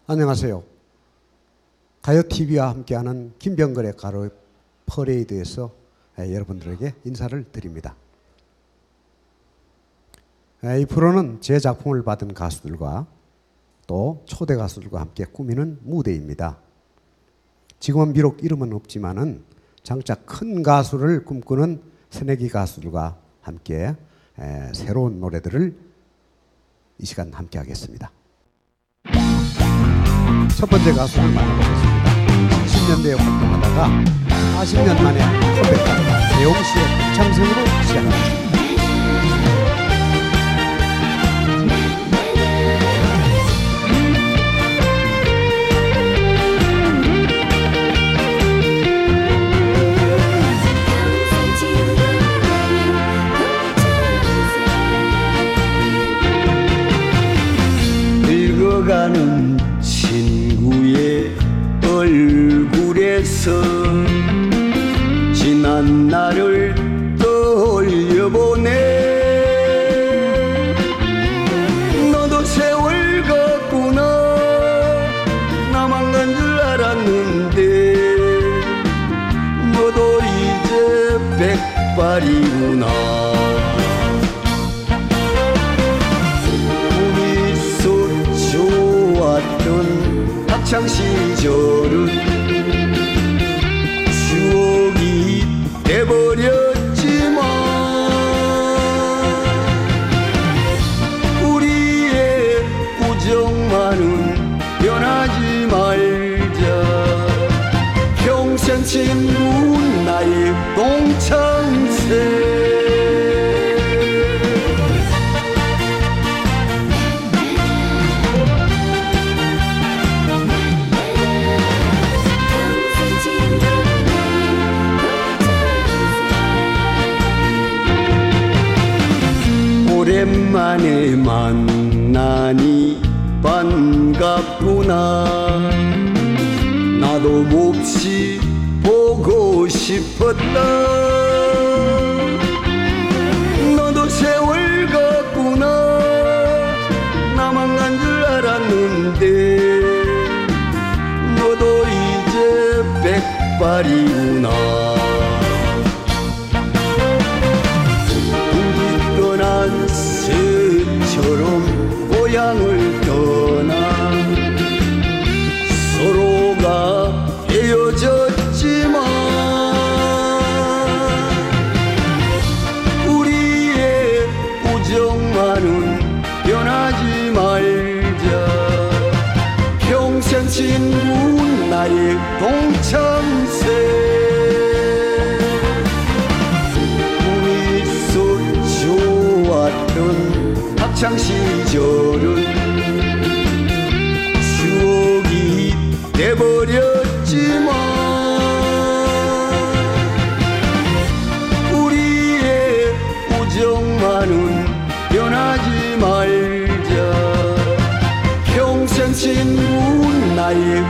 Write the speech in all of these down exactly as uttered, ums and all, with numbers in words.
안녕하세요. 가요티비와 함께하는 김병걸의 가요 퍼레이드에서 여러분들에게 인사를 드립니다. 이 프로는 제 작품을 받은 가수들과 또 초대 가수들과 함께 꾸미는 무대입니다. 지금은 비록 이름은 없지만은 장차 큰 가수를 꿈꾸는 새내기 가수들과 함께 새로운 노래들을 이 시간 함께 하겠습니다. 첫 번째 가수를 만나보겠습니다. 칠십 년대에 활동하다가 사십 년 만에 컴백한 세용 씨의 동창생으로 시작합니다. 늙어가는 친구의 얼굴에서 지난 날을 떠올려보네. 너도 세월 갔구나. 나만 간 줄 알았는데 너도 이제 백발이구나. 학창 시절은 추억이 돼버렸지만 우리의 우정만은 변하지 말자. 평생 친구 나의 동창생. 오랜만에 만나니 반갑구나. 나도 몹시 보고 싶었다. 너도 세월 갔구나. 나만 간 줄 알았는데 너도 이제 백발이구나. 새처럼 고향을 떠나 서로가 헤어졌지만 우리의 우정만은 변하지 말자. 평생 친구 나의 동창생. 학창 시절은 추억이 돼버렸지만 우리의 우정만은 변하지 말자. 평생 친구 나의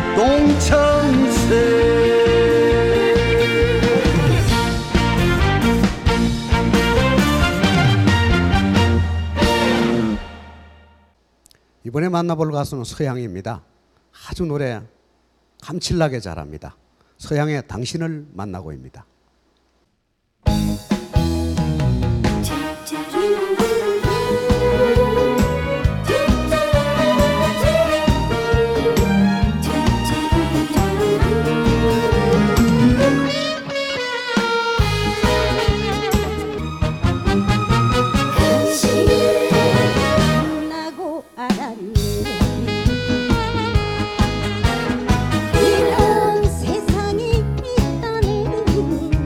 동창생. 이번에 만나볼 가수는 서양입니다. 아주 노래 감칠나게 잘합니다. 서양의 당신을 만나고입니다. 이런 세상이 있다는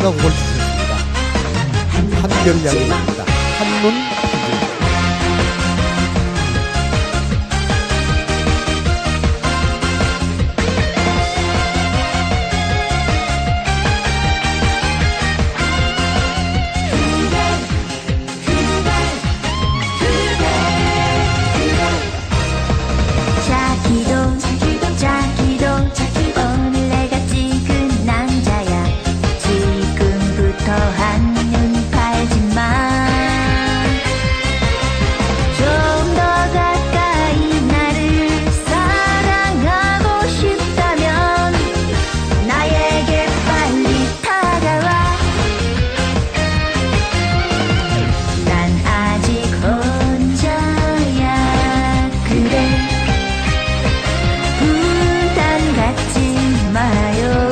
사가곡을 주셨습니다. 한결양입니다. 한눈 한줄. 자기도 자기도 자기도 오늘 내가 찍은 남자야. 지금부터 한눈 팔지마. 좀 더 가까이 나를 사랑하고 싶다면 나에게 빨리 다가와. 난 아직 혼자야. 그래 부담 갖지 마요.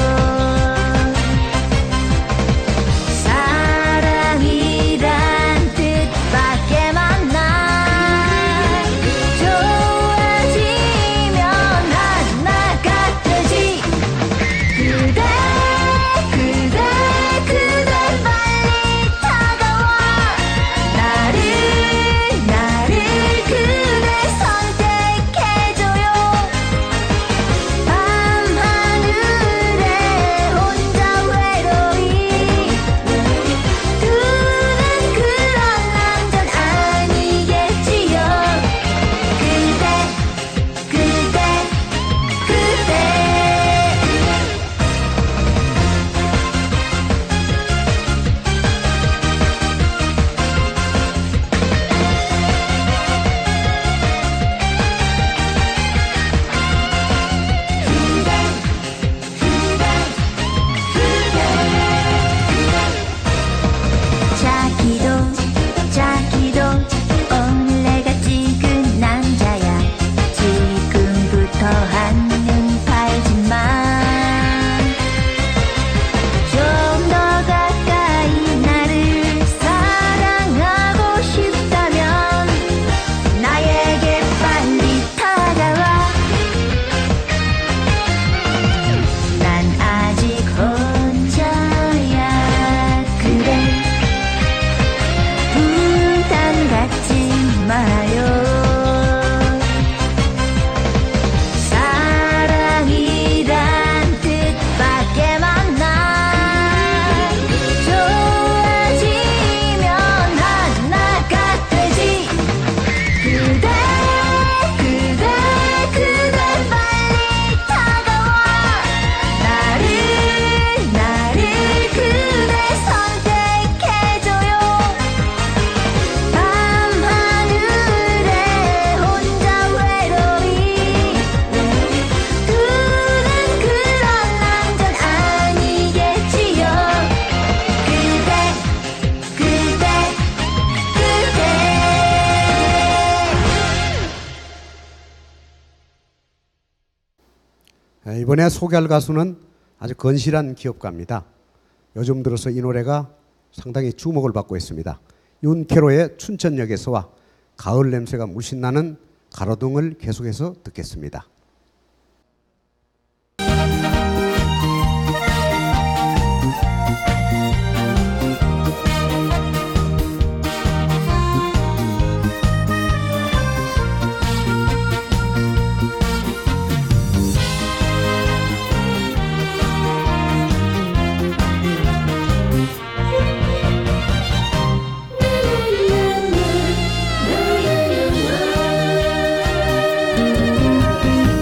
사랑이란 뜻밖에만 나. 좋아지면 하나가 되지. 그대 그대 그대 빨리 다가와. 나를 나를 그대 선택해줘요. 밤하늘에 혼자 외로이 두는 그런 남잔 아니겠지요. 그대 그대 그대 자기도 자기도 오늘 내가 찍은 남자야. 지금부터 한눈 팔지마. 좀 더 가까이 나를 사랑하고 싶다면 나에게 빨리 다가와. 난 아직 혼자야. 그래 부담 갖지 마요. 사랑이란 뜻밖에만 나. 좋아지면 하나가 되지. 그대 그대 그대 빨리 다가와. 나를 나를 그대 선택해줘요. 밤하늘에 혼자 외로이 두는 그런 남잔 아니겠지요. 그대 그대 그대 네, 이번에 소개할 가수는 아주 건실한 기업가입니다. 요즘 들어서 이 노래가 상당히 주목을 받고 있습니다. 윤케로의 춘천역에서와 가을 냄새가 물씬 나는 가로등을 계속해서 듣겠습니다. 나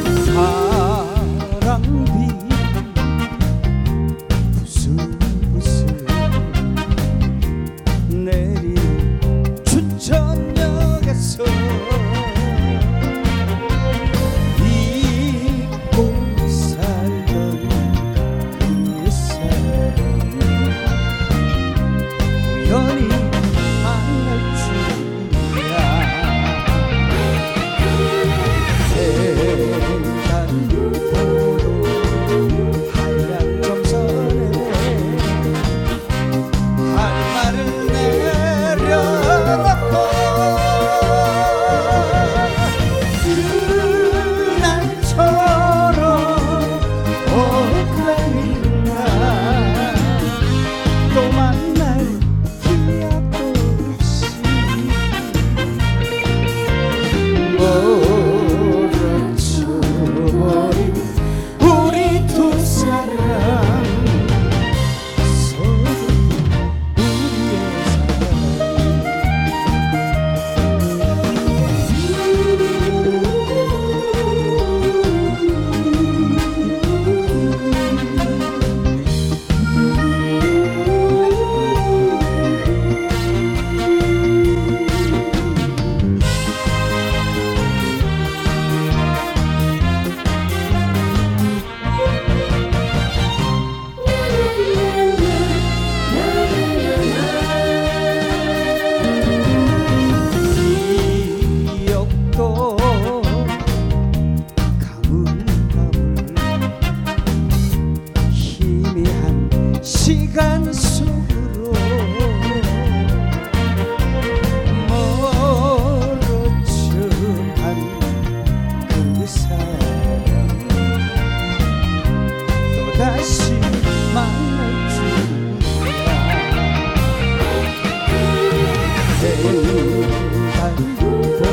달도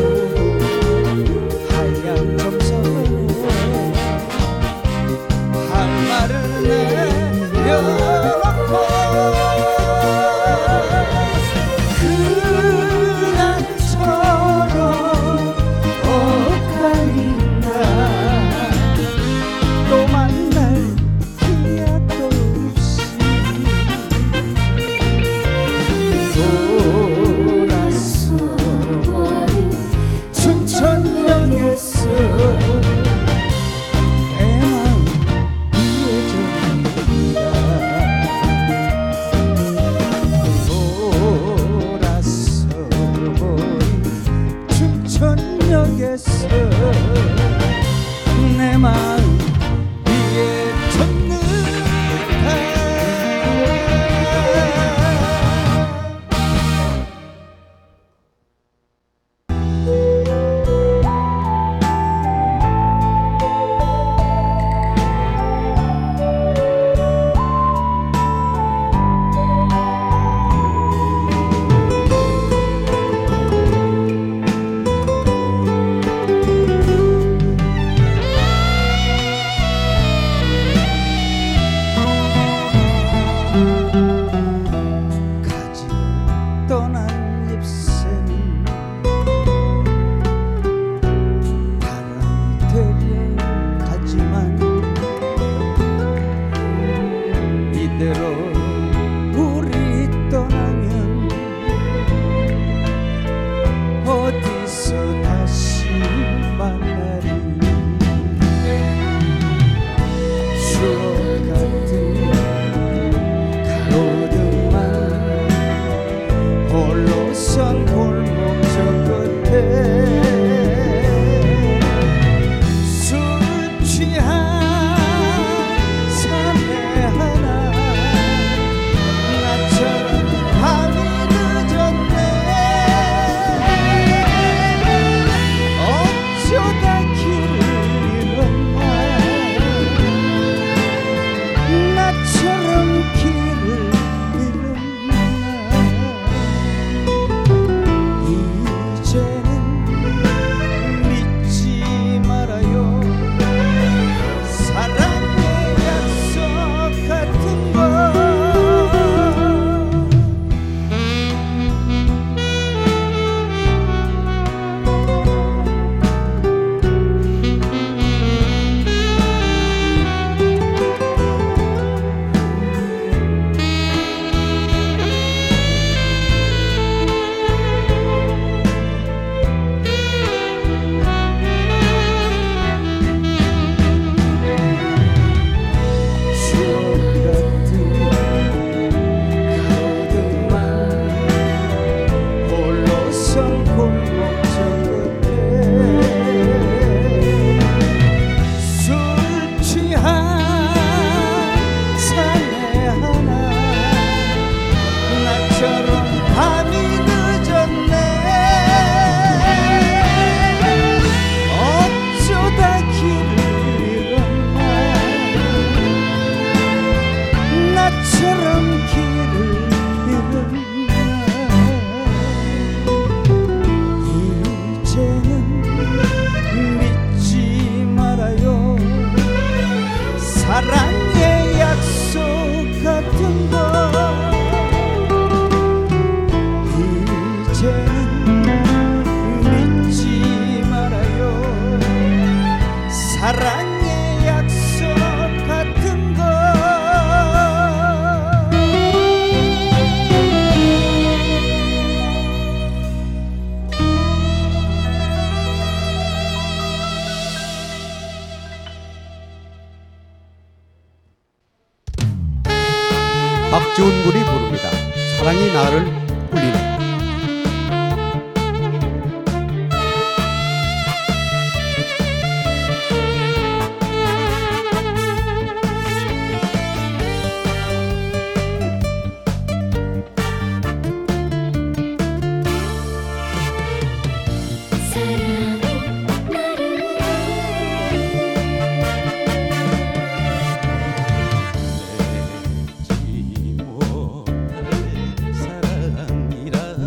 하얀 점선에 할 말을 내려놓고 그날처럼 엇갈린다 또 만날 기약도 없이 돌아서 춘천역에서 내 마음 이어져간다 돌아서 춘천역에서 내 마음 위에 젖는다 가지 떠난 잎새는 바람이 데려가지만 이대로 우리 떠나면 어디서 다시 만나리 추억 같은 가로등만 홀로 선 골목 저 끝에 술 취한 사내 하나 나처럼 밤이 늦었네 어쩌다 길을 잃었나 나처럼 길을 잃었나 이제는 믿지 말아요 사랑의 약속 같은 거 추억 같은 가로등만 홀로 선 골목 저 끝에 술 취한 사내 하나 나처럼 밤이 늦었네 어쩌다 길을 잃었나 나처럼 길을 잃었나 이제는 믿지 말아요 사랑의 약속 같은 거 이제는 믿지 말아요 사랑의 약속 같은 거 박지훈 군이 부릅니다. 사랑이 나를 울리네. 내지 못할 사랑이라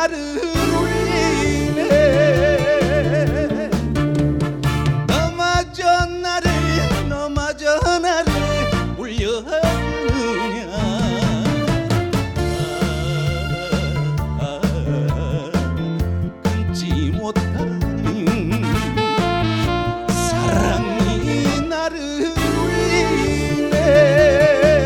나를 울리네 너마저 나를 너마저 나를 울려주느냐 아, 아, 끊지 못하는 사랑이 나를 울리네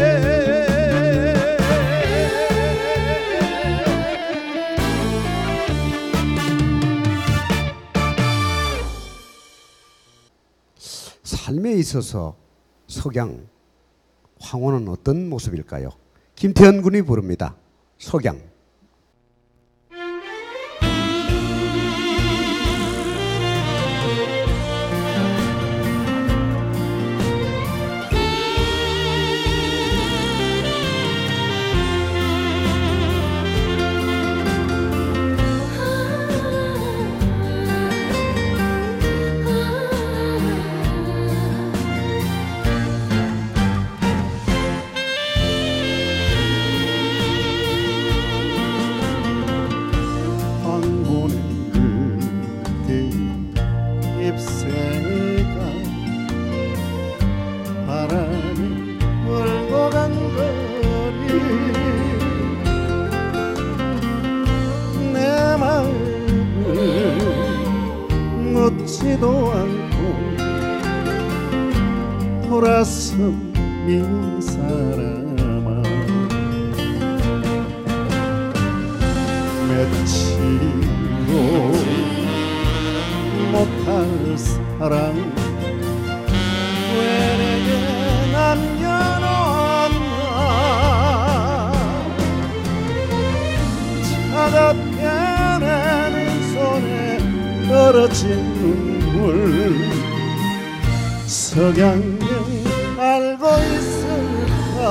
삶에 있어서 석양, 황혼은 어떤 모습일까요? 김태현 군이 부릅니다. 석양. 묻지도 않고 돌아선 미운 사람아 맺지도 못할 사랑 왜 내게 남겨놓았나 차갑게 내는 손에 떨어진 눈물 석양은 알고 있을까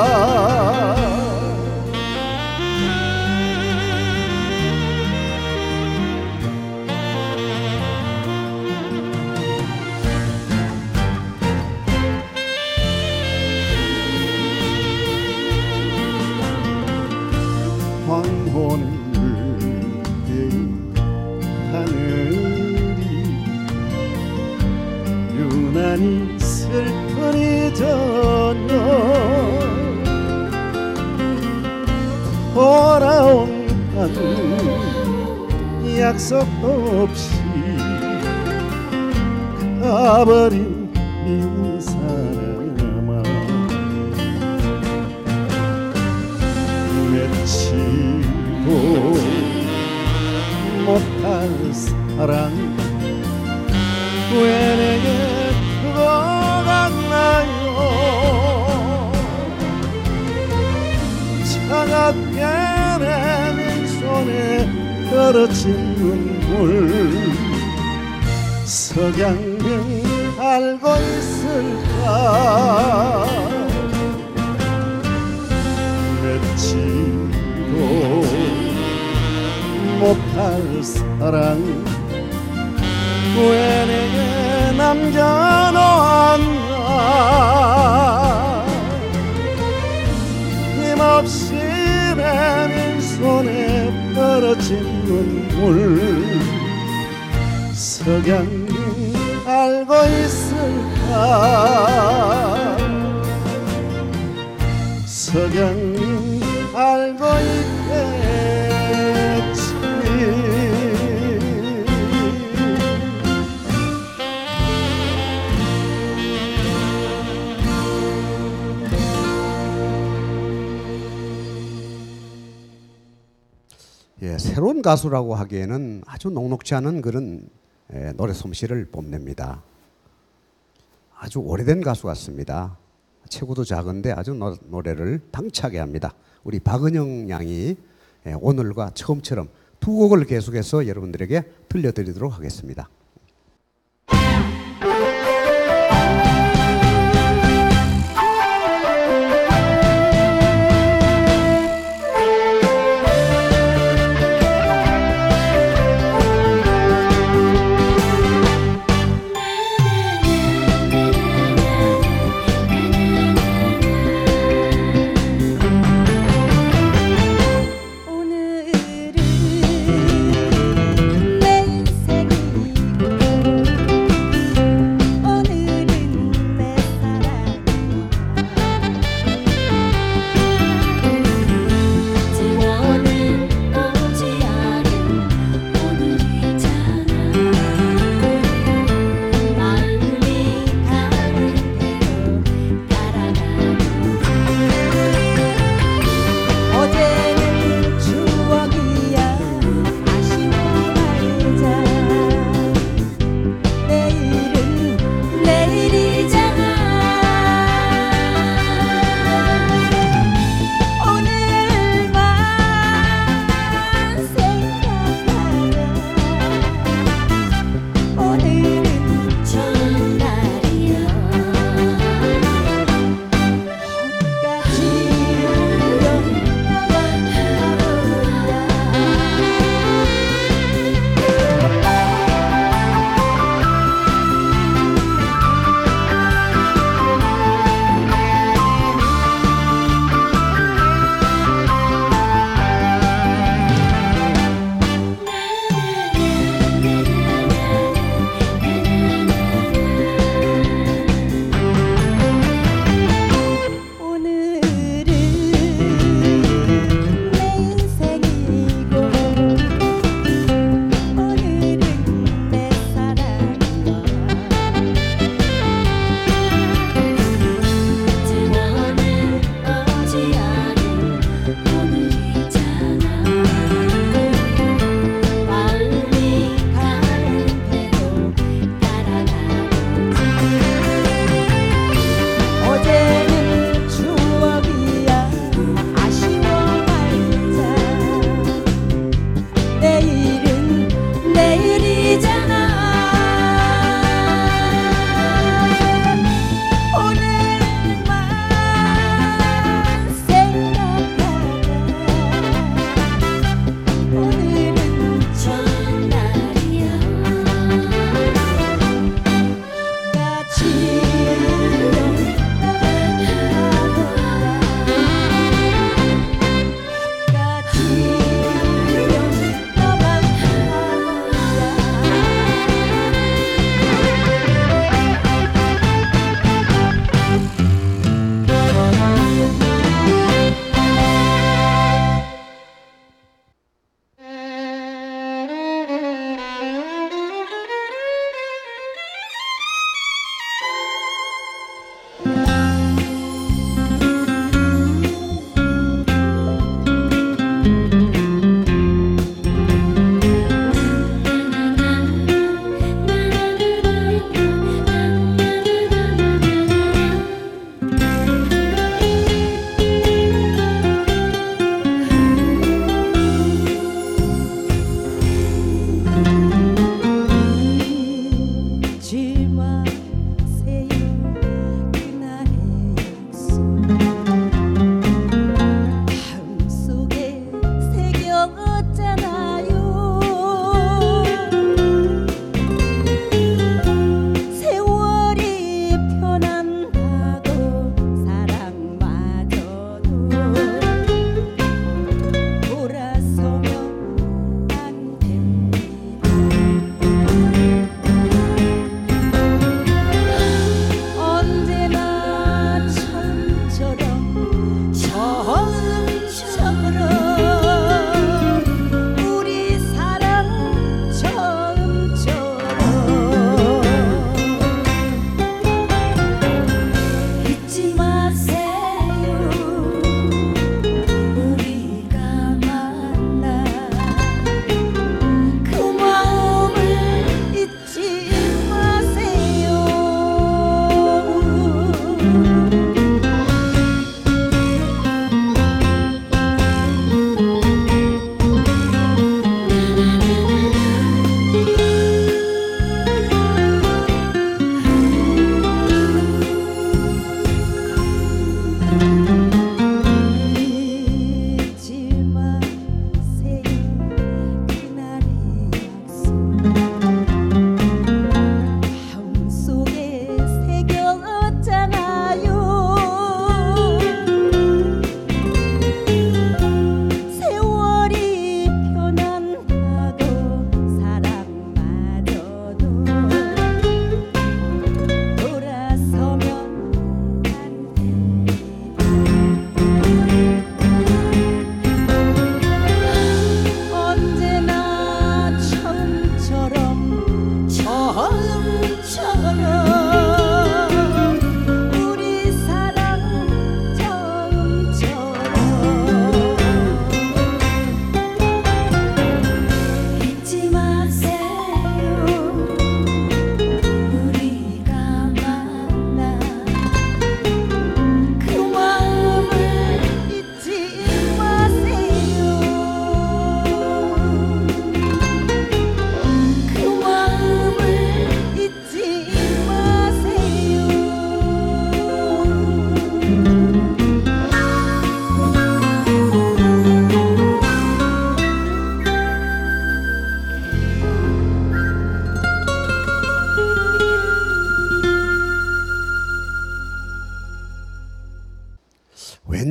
황혼을 유난히 슬픈 이 저녁 돌아온다는 약속도 없이 가버린 미운 사람아 맺지도 못할 사랑 왜 내게 들어갔나요 차갑게 내민 손에 떨어진 눈물 석양은 알고 있을까 맺지도 못할 사랑 왜 내게 남겨놓았나 힘없이 내민 손에 떨어진 눈물 석양이 알고 있을까 석양이 알고 있겠지 예, 새로운 가수라고 하기에는 아주 녹록지 않은 그런 예, 노래 솜씨를 뽐냅니다. 아주 오래된 가수 같습니다. 체구도 작은데 아주 노, 노래를 당차게 합니다. 우리 박은영 양이 예, 오늘과 처음처럼 두 곡을 계속해서 여러분들에게 들려드리도록 하겠습니다. 오늘은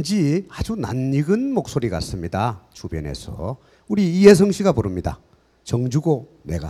왠지 아주 낯익은 목소리 같습니다. 주변에서. 우리 이혜성 씨가 부릅니다. 정주고 내가.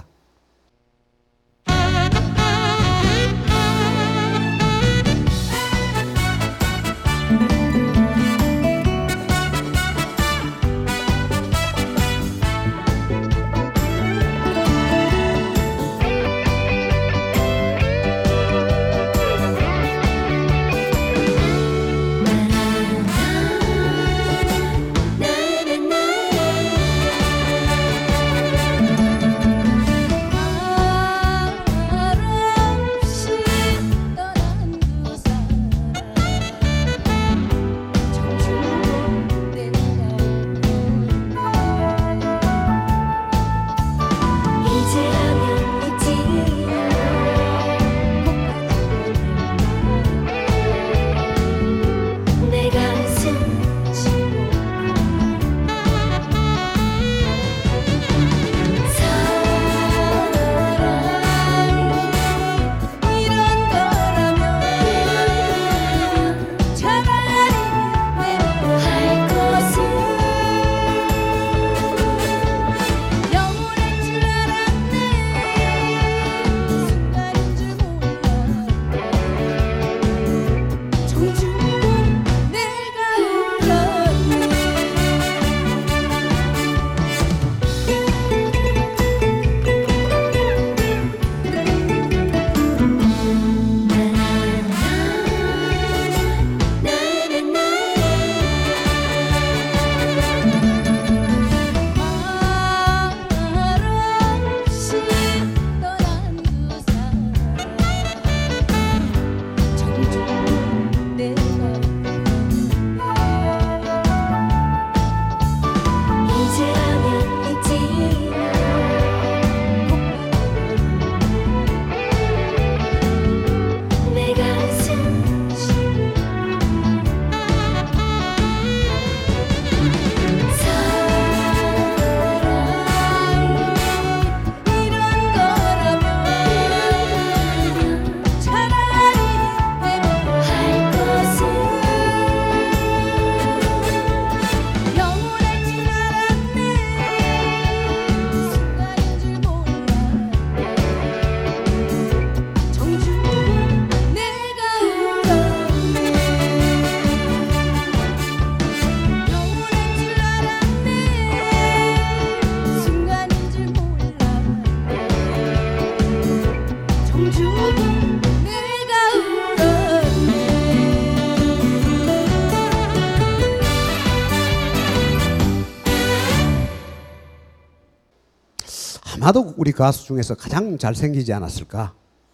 아마도 우리 가수 중에서 가장 잘생기지 않았을까.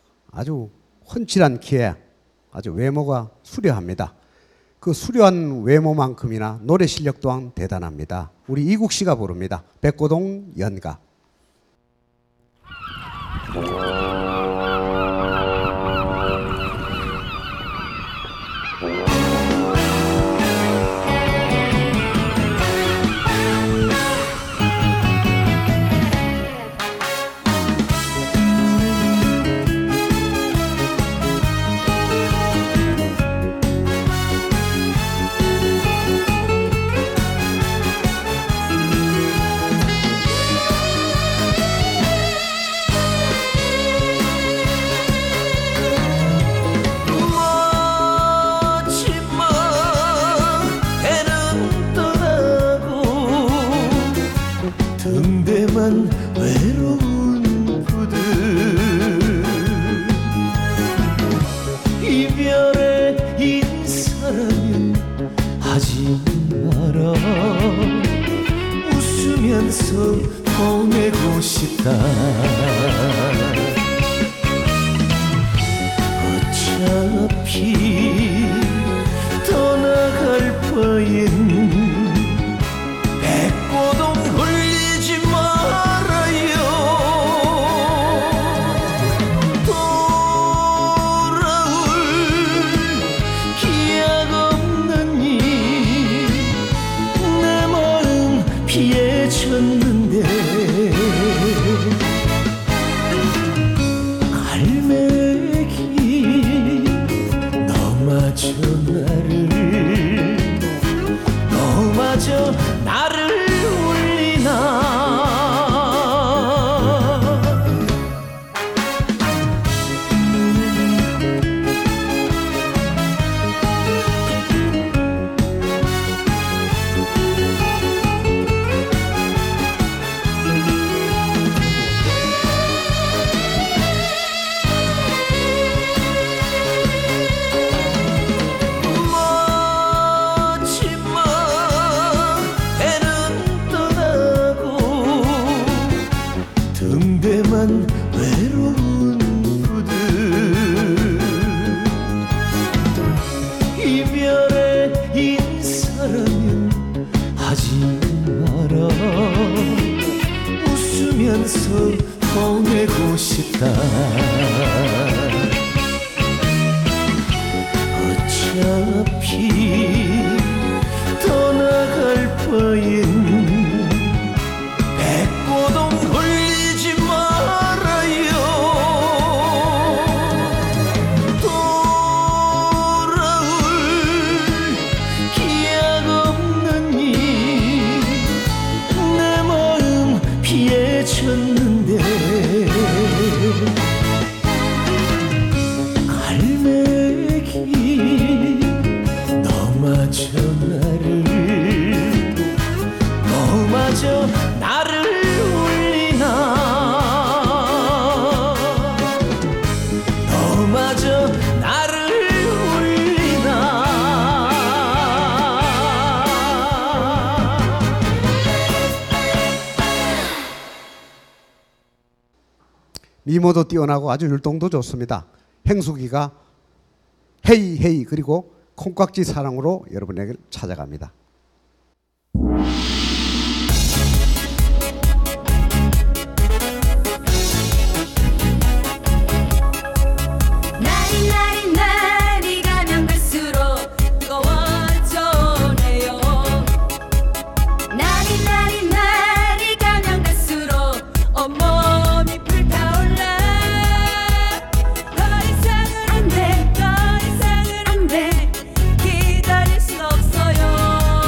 아주 훤칠한 키에 아주 외모가 수려합니다. 그 수려한 외모만큼이나 노래 실력 또한 대단합니다. 우리 이국 씨가 부릅니다. 백고동 연가. 등대만 외로운 부들 이별의 인사라면 하지 마라 웃으면서 보내고 싶다 어차피 떠나갈 바엔 백고동 흘리지 말아요 돌아올 기약 없느니 내 마음 피해졌는데 갈매기 너마저 나를 울면서 보내고 싶다. 어차피 떠나갈 바엔 백고동 흘리지 말아요. 돌아올 기약 없는 이 내 마음 피해졌는데 갈매기 너마저 나를 너마저 나를 울리나. 너마저 나를 울리나. 미모도 뛰어나고 아주 율동도 좋습니다. 행수기가 헤이 헤이 그리고 콩깍지 사랑으로 여러분에게 찾아갑니다. 날이 날이 날이 가면 갈수록 뜨거워져네요. 날이 날이 날이 가면 갈수록 온몸이 불타올라. 더 이상은 안돼 더 이상은 안돼 기다릴 순 없어요.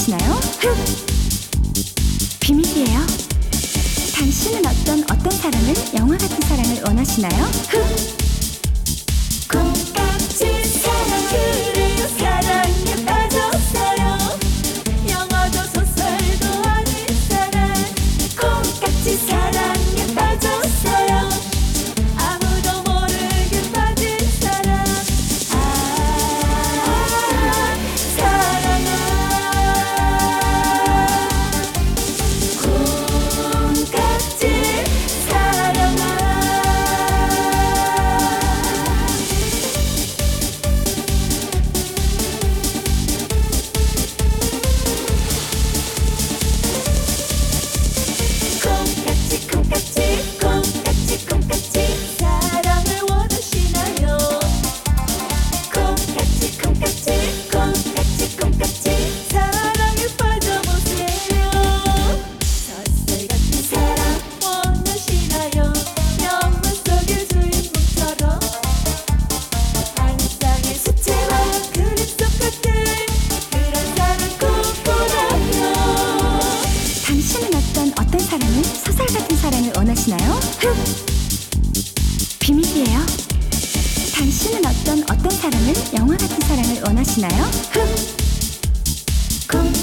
원하시나요? 흑! 비밀이에요. 당신은 어떤 어떤 사랑을, 영화 같은 사랑을 원하시나요? 흑! 콩깍지 사랑 그래요 사랑에 빠졌어요 영화도 소설도 아닌 사랑 콩깍지 사랑에 빠졌어요 아무도 모르게 빠진 사랑 아 사랑아 콩깍지 사랑아 콩깍지 콩깍지 콩깍지 콩깍지 사랑을 원하시나요 콩깍지 콩깍지 콩깍지 콩깍지 사랑에 빠져보세요 젖살 같은 사랑 원하시나요 영화 속의 주인공처럼 한 쌍의 수채화 그림 속 같은 그런 사랑 꿈꾸나요 당신은 어떤 어떤 사랑을, 소설 같은 사랑을 원하시나요? 흑! 비밀이에요. 당신은 어떤 어떤 사랑을, 영화 같은 사랑을 원하시나요? 흑! 콩